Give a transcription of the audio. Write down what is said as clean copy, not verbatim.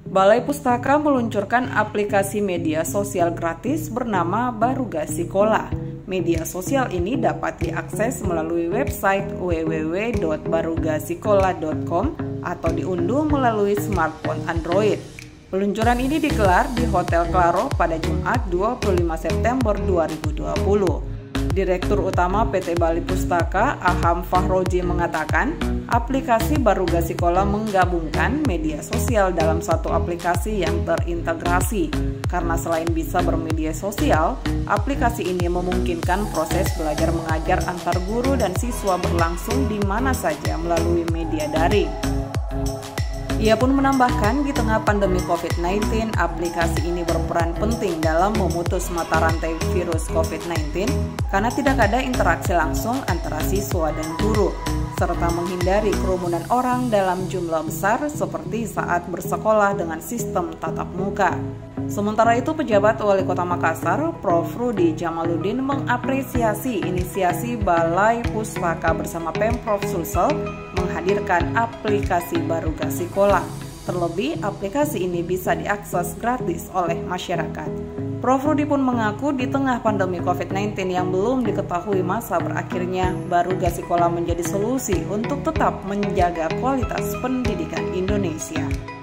Balai Pustaka meluncurkan aplikasi media sosial gratis bernama Baruga Sikola. Media sosial ini dapat diakses melalui website www.barugasikola.com atau diunduh melalui smartphone Android. Peluncuran ini digelar di Hotel Claro pada Jumat 25 September 2020. Direktur Utama PT Balai Pustaka, Aham Fahroji mengatakan, aplikasi Baruga Sikola menggabungkan media sosial dalam satu aplikasi yang terintegrasi. Karena selain bisa bermedia sosial, aplikasi ini memungkinkan proses belajar mengajar antar guru dan siswa berlangsung di mana saja melalui media daring. Ia pun menambahkan, di tengah pandemi COVID-19, aplikasi ini berperan penting dalam memutus mata rantai virus COVID-19 karena tidak ada interaksi langsung antara siswa dan guru, serta menghindari kerumunan orang dalam jumlah besar seperti saat bersekolah dengan sistem tatap muka. Sementara itu, pejabat Wali Kota Makassar, Prof. Rudi Jamaluddin mengapresiasi inisiasi Balai Pustaka bersama Pemprov Sulsel menghadirkan aplikasi Baruga Sikola. Terlebih, aplikasi ini bisa diakses gratis oleh masyarakat. Prof. Rudi pun mengaku di tengah pandemi COVID-19 yang belum diketahui masa berakhirnya, Baruga Sikola menjadi solusi untuk tetap menjaga kualitas pendidikan Indonesia.